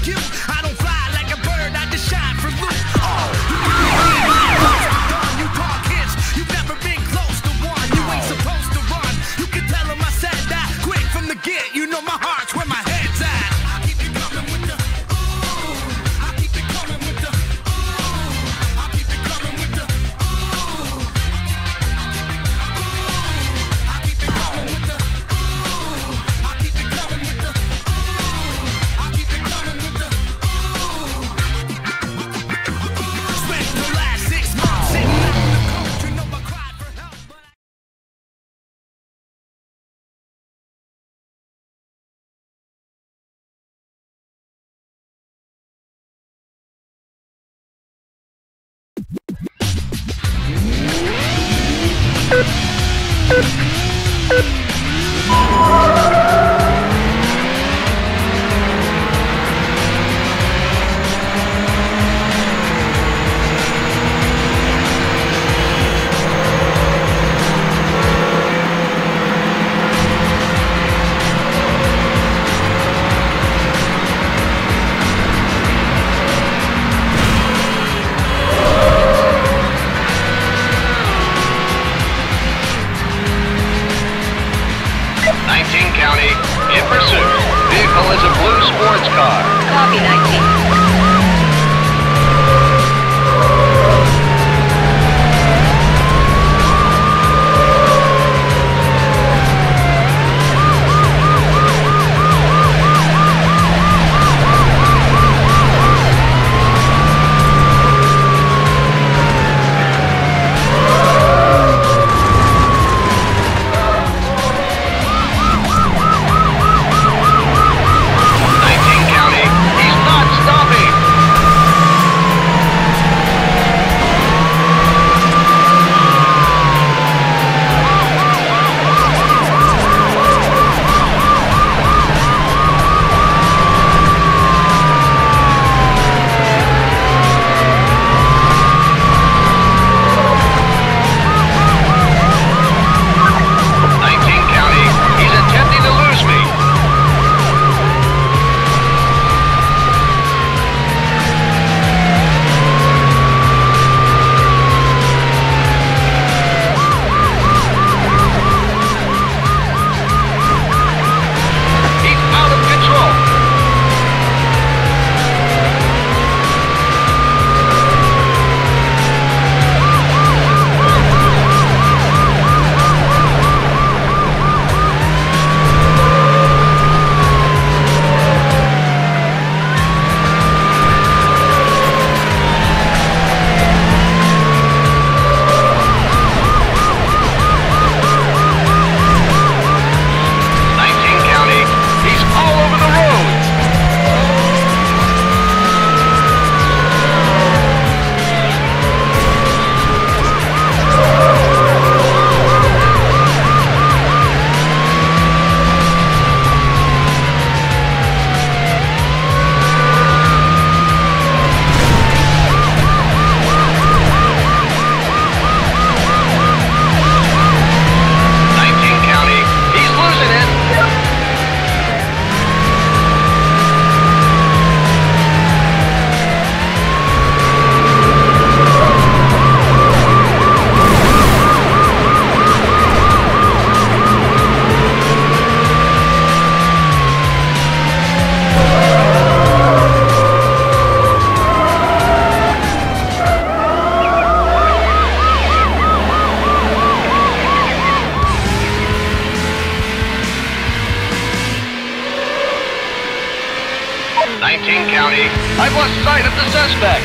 like you. I don't fly like a bird, I just shine for loot. Oh, you talk hits, you've never been close to one. You ain't supposed to run. You can tell them I said that quick from the get. You know my heart's where my head's at. I keep it coming with the ooh. I keep it coming with the ooh. I keep it coming with the ooh. I keep it coming with the ooh. I keep it coming with the ooh. I keep it coming with the ooh. Spent the last 6 months sitting on the coach. You know I cried for help, but I 19 County, in pursuit. Vehicle is a blue sports car. Copy, 19. County, I've lost sight of the suspect.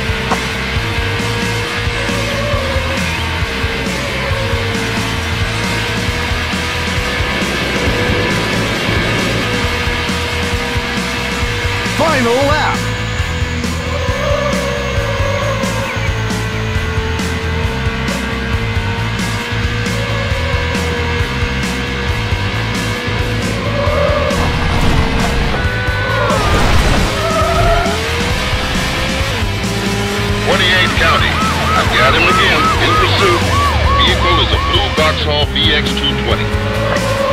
Final lap. County. I've got him again, in pursuit. Vehicle is a blue Vauxhall VX220.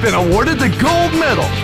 been awarded the gold medal